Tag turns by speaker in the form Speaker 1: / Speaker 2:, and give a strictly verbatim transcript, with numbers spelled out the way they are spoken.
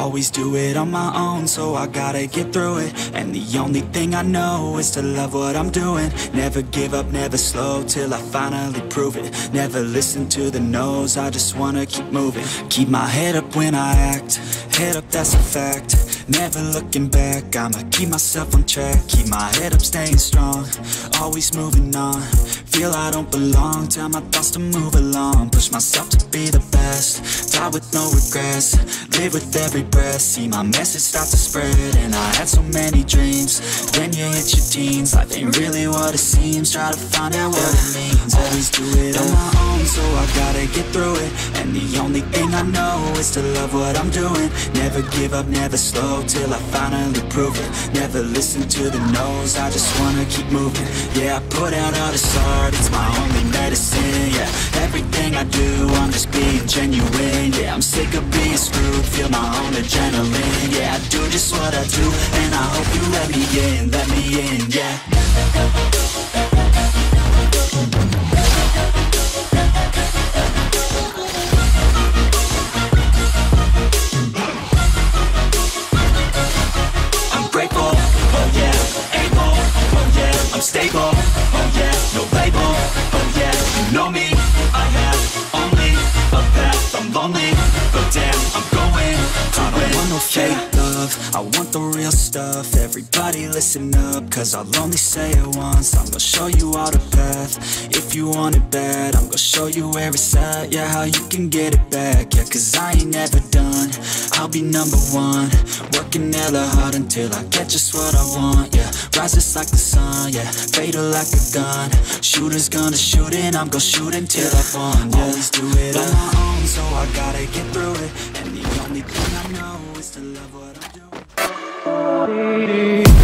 Speaker 1: always do it on my own, so I gotta get through it. And the only thing I know is to love what I'm doing. Never give up, never slow, till I finally prove it. Never listen to the no's, I just wanna keep moving. Keep my head up when I act, head up, that's a fact. Never looking back, I'ma keep myself on track. Keep my head up, staying strong, always moving on. Feel I don't belong, tell my thoughts to move along. Push myself to be the best, die with no regrets. Live with every breath, see my message start to spread. And I had so many dreams, then you hit your teens. Life ain't really what it seems, try to find out what it means. Always do it on my own, so I gotta get through it. And the only thing I know is to love what I'm doing. Never give up, never slow, till I finally prove it. Never listen to the no's, I just wanna keep moving. Yeah, I put out all this art, it's my only medicine. Yeah, everything I do, I'm just being genuine. Yeah, I'm sick of being screwed, feel my own adrenaline. Yeah, I do just what I do, and I hope you let me in, let me in, yeah. I'm stable, oh yeah, no label, oh yeah. You know me, I have only a path. I'm lonely, but damn, I'm going to I don't want no fake love, I want the real stuff. Everybody listen up, cause I'll only say it once. I'm gonna show you all the path, if you want it bad. I'm gonna show you where it's at, yeah, how you can get it back. Yeah, cause I ain't never done, I'll be number one. Working hella hard until I get just what I want, yeah. Rises like the sun, yeah, fatal like a gun. Shooter's gonna shoot and I'm gonna shoot until I've won, yeah. Always do it on my own, so I gotta get through it. And the only thing I know is to love what I'm doing.